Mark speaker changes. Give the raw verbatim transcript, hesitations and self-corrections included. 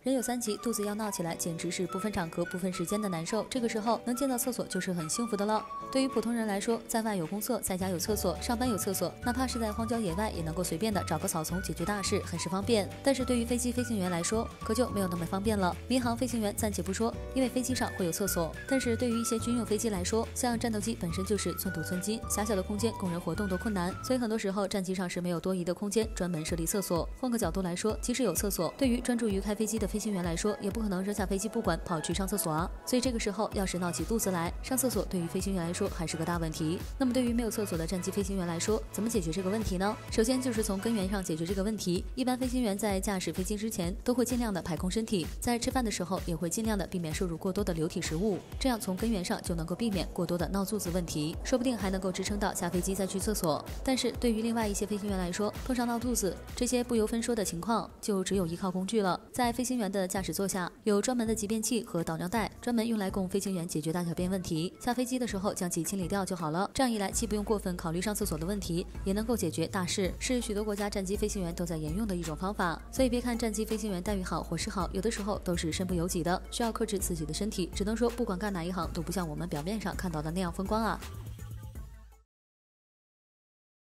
Speaker 1: 人有三急，肚子要闹起来，简直是不分场合、不分时间的难受。这个时候能见到厕所就是很幸福的了。对于普通人来说，在外有公厕，在家有厕所，上班有厕所，哪怕是在荒郊野外，也能够随便的找个草丛解决大事，很是方便。但是对于飞机飞行员来说，可就没有那么方便了。民航飞行员暂且不说，因为飞机上会有厕所，但是对于一些军用飞机来说，像战斗机本身就是寸土寸金，狭小的空间供人活动都困难，所以很多时候战机上是没有多余的空间专门设立厕所。换个角度来说，即使有厕所，对于专注于开飞机的飞行员来说，也不可能扔下飞机不管跑去上厕所啊。所以这个时候要是闹起肚子来，上厕所对于飞行员来说还是个大问题。那么对于没有厕所的战机飞行员来说，怎么解决这个问题呢？首先就是从根源上解决这个问题。一般飞行员在驾驶飞机之前都会尽量的排空身体，在吃饭的时候也会尽量的避免摄入过多的流体食物，这样从根源上就能够避免过多的闹肚子问题，说不定还能够支撑到下飞机再去厕所。但是对于另外一些飞行员来说，碰上闹肚子这些不由分说的情况，就只有依靠工具了。在飞行员的驾驶座下有专门的集便器和导尿袋，专门用来供飞行员解决大小便问题，下飞机的时候将其清理掉就好了。这样一来，既不用过分考虑上厕所的问题，也能够解决大事，是许多国家战机飞行员都在沿用的一种方法。所以别看战机飞行员待遇好、伙食好，有的时候都是身不由己的，需要克制自己的身体。只能说，不管干哪一行，都不像我们表面上看到的那样风光啊。